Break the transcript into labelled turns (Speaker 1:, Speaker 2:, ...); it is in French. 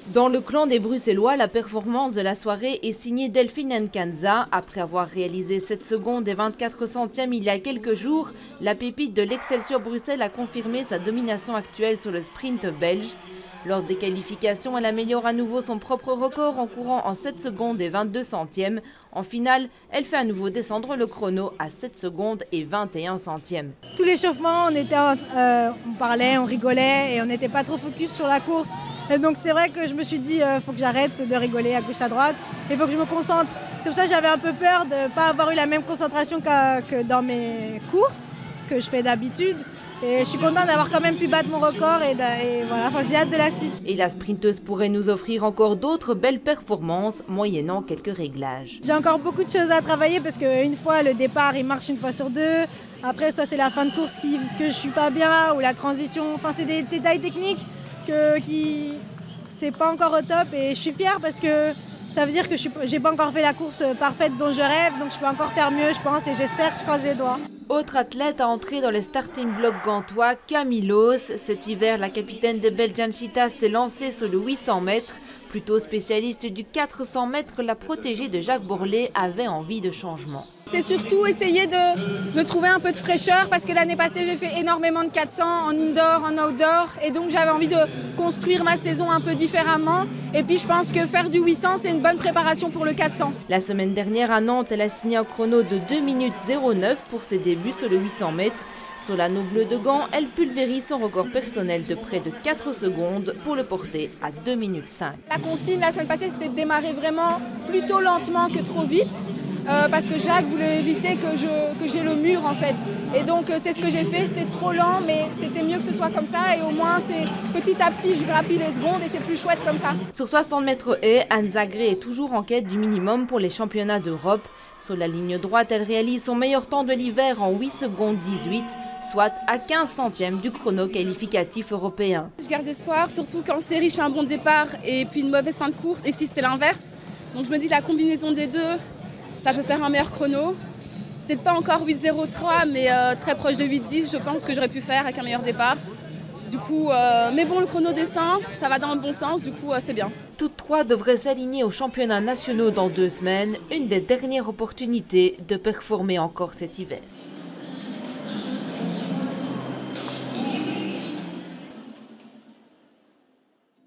Speaker 1: Dans le clan des Bruxellois, la performance de la soirée est signée Delphine Nkanza. Après avoir réalisé 7 secondes et 24 centièmes il y a quelques jours, la pépite de l'Excelsior Bruxelles a confirmé sa domination actuelle sur le sprint belge. Lors des qualifications, elle améliore à nouveau son propre record en courant en 7 secondes et 22 centièmes. En finale, elle fait à nouveau descendre le chrono à 7 secondes et 21 centièmes.
Speaker 2: Tout l'échauffement, on parlait, on rigolait et on n'était pas trop focus sur la course. Et donc c'est vrai que je me suis dit, faut que j'arrête de rigoler à gauche à droite, il faut que je me concentre. C'est pour ça que j'avais un peu peur de ne pas avoir eu la même concentration que dans mes courses, que je fais d'habitude. Et je suis contente d'avoir quand même pu battre mon record et voilà, j'ai hâte de la suite.
Speaker 1: Et la sprinteuse pourrait nous offrir encore d'autres belles performances, moyennant quelques réglages.
Speaker 2: J'ai encore beaucoup de choses à travailler parce qu'une fois le départ il marche une fois sur deux. Après soit c'est la fin de course que je suis pas bien ou la transition. Enfin c'est des détails techniques qui c'est pas encore au top et je suis fière parce que ça veut dire que j'ai pas encore fait la course parfaite dont je rêve, donc je peux encore faire mieux je pense et j'espère, je croise les doigts.
Speaker 1: Autre athlète à entrer dans les starting blocks gantois, Camillos. Cet hiver, la capitaine des Belgian Cheetahs s'est lancée sur le 800 mètres. Plutôt spécialiste du 400 mètres, la protégée de Jacques Borlet avait envie de changement.
Speaker 3: C'est surtout essayer de trouver un peu de fraîcheur parce que l'année passée j'ai fait énormément de 400 en indoor, en outdoor et donc j'avais envie de construire ma saison un peu différemment et puis je pense que faire du 800 c'est une bonne préparation pour le 400.
Speaker 1: La semaine dernière à Nantes, elle a signé un chrono de 2 minutes 09 pour ses débuts sur le 800 mètres. Sur l'anneau bleu de Gand, elle pulvérise son record personnel de près de 4 secondes pour le porter à 2 minutes 5.
Speaker 3: La consigne la semaine passée c'était de démarrer vraiment plutôt lentement que trop vite. Parce que Jacques voulait éviter que j'ai le mur en fait. Et donc c'est ce que j'ai fait, c'était trop lent mais c'était mieux que ce soit comme ça et au moins c'est petit à petit je grappille les secondes et c'est plus chouette comme ça.
Speaker 1: Sur 60 mètres haies, Anne Zagré est toujours en quête du minimum pour les championnats d'Europe. Sur la ligne droite, elle réalise son meilleur temps de l'hiver en 8 secondes 18, soit à 15 centièmes du chrono qualificatif européen.
Speaker 4: Je garde espoir, surtout qu'en série je fais un bon départ et puis une mauvaise fin de course et si c'était l'inverse. Donc je me dis la combinaison des deux, ça peut faire un meilleur chrono. Peut-être pas encore 8.03, mais très proche de 8.10, je pense que j'aurais pu faire avec un meilleur départ. Du coup, mais bon, le chrono descend, ça va dans le bon sens, du coup, c'est bien.
Speaker 1: Toutes trois devraient s'aligner aux championnats nationaux dans 2 semaines, une des dernières opportunités de performer encore cet hiver.